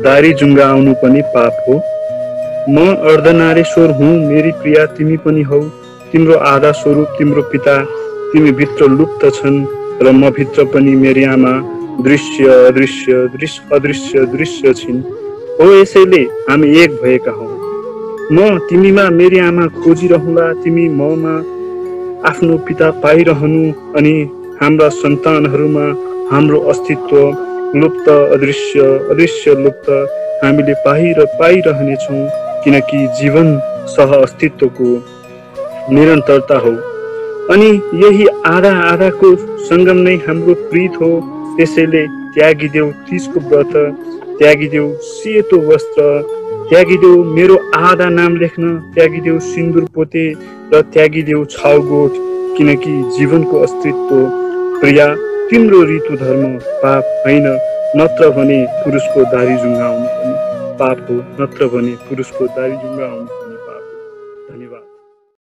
दारी जुङ्गाउनु पनि पाप हो। म अर्धनारेश्वर हुँ मेरी प्रिया तिमी पनि हौ। तिम्रो आधा स्वरूप तिम्रो पिता तिमी भित्र लुप्त छन् र म भित्र पनि मेरी आमा दृश्य अदृश्य अदृश्य दृश्य छिन्। हो यसैले हामी एक भएका हौ। म तिमीमा मेरी आमा खोजिरहँला, तिमी ममा आफ्नो पिता पाइरहनु अनि हाम्रा सन्तानहरूमा हाम्रो अस्तित्व लुप्त अदृश्य अदृश्य लुप्त हामीले पाइरहनेछौँ, किनकि जीवन सह अस्तित्वको निरन्तरता हो। अनि यही आधा आधाको सङ्गम नै हाम्रो प्रीत हो। त्यसैले त्यागिदेऊ तीजको व्रत, त्यागिदेऊ सेतो वस्त्र, त्यागिदेऊ मेरो आधा नाम लेख्न, त्यागिदेऊ सिन्दुर पोते र त्यागिदेऊ छाउगोठ, किनकि जीवनको अस्तित्व प्रिया तिम्रो ऋतु धर्म पाप होइन, नत्र भने पुरुषको दारी जुङ्गाउनु पनि पाप हो, नत्र भने पुरुषको दारी जुङ्गाउनु